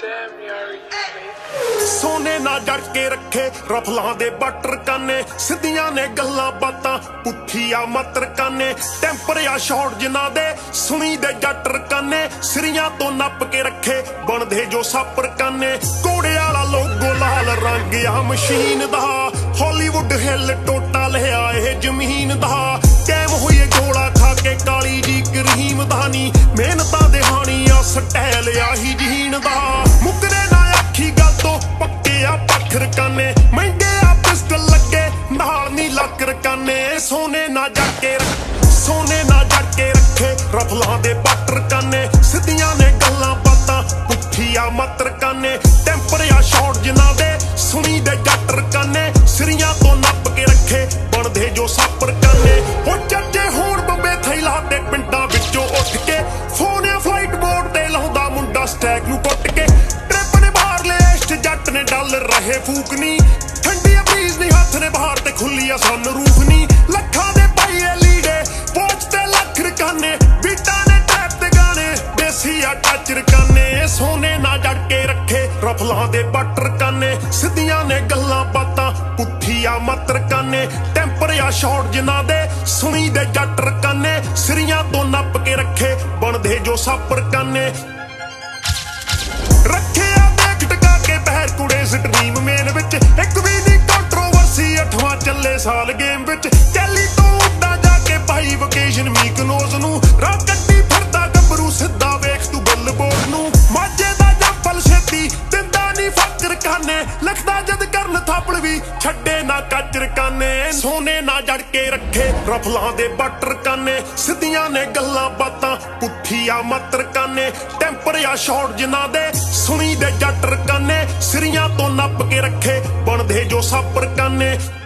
सोने ना जड़ के रखे रफलों दे बटर काने सिद्धियां ने गल्लां बातां पुठिया मतर काने टेंपर या शॉर्ट जिन्हां दे सुनी दे जटर काने सिरियां तो नप के रखे बनदे जो सापर काने घोड़े वाला लोगो लाल रंग आ मशीन दा हॉलीवुड हिल टोटा लिया ए जमीन दा कैम हुई गोला खा के काली जी करीम दानी मेहनतां दे हानी आ स्टाइल आही जीन दा मुकरे ना आखी गल तो पक्के आ पत्थर काने महंगे आ पिस्टल लगे नाल नी लकर काने सोने ना जड़ के रखे रफलों दे बटर काने सिद्धियां ने गल्लां बातां पुठिया मतर काने टेंपर या शॉर्ट जिन्हां दे सुनी दे जटर काने सिरियां तो नप के रखे बनदे जो सापर काने हो चर्चे होण बंबे थैला ते पिंडां विचों उठ के फोन या फ्लाइट बोर्ड ते लाउंदा मुंडा स्टैक नूं कुੱਟ के ट्रिप ने बाहर ले इश्ट जट ने डॉलर रहे फूकनी ठंडी ब्रीज नी हथ ने बाहर ते खुली आ सन रूफ नी लखा दे पाईए लीडे पहुंच ते लख रकाने बीटा ने टैप ते गाने देसी आ टच रकाने सोने ना जड़ के रखे रफलों दे बटर काने सिद्धियां ने गल्लां बातां पुठिया मतर काने टेंपर या शॉर्ट जिन्हां दे सुनी दे जटर काने सिरियां तो नप के रखे बनदे जो सापर काने रखे आ देख टका के बहर कुड़े स्ट्रीम मेन विच एक भी नी कंट्रोवर्सी 8वां चले साल गेम विच कैली तो उड्डा जाके भाई वोकेशन मीकनोज नू राह कट्टी फिरदा गबरू सिद्धा वेख तू बिलबोर्ड नू माजे दा जंपल छेती दिंदा नी फकर काने लिखदा जद करन थापड़ भी छड्डे ना काचर काने सोने ना जड़ के रखे रफलों दे बटर काने सिद्धियां ने गल्लां बातां पुठिया मतर काने टेंपर या शॉर्ट जिन्हां दे सुनी दे जटर काने सिरियां तो नप के रखे बनदे जो सापर काने।